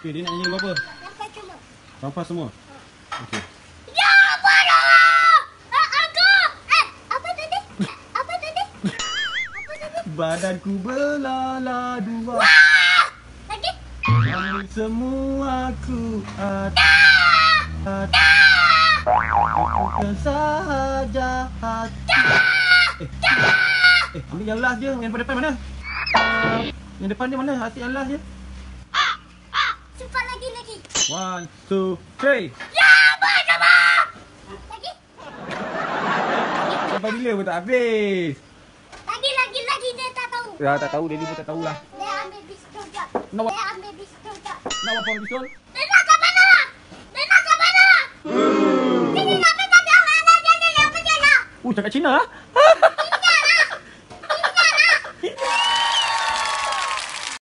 Okey, dia nak nyanyi lagu apa? Nampak cuma. Rampas semua? Okey. Ya, bodoh! Apa tadi? Apa tadi? Apa tadi? Badanku belalak dua. Ah! Lagi? Ambil semua ku bukan sahaja hati. Ambil yang last je. Yang depan mana? Yang depan dia mana? Hati yang last je. Cepat lagi. 1, 2, 3. Ya, bodoh! Lagi? Sampai bila pun tak habis. Lagi. Dia tak tahu. Ya, tak tahu. Dia pun tak tahulah. Dia ambil pistol tak? Nak Dia ambil pistol tak? nak apa pistol? Dia nak ke mana? Sini, tapi awak nak jadi apa je lah? Cakap Cina ah.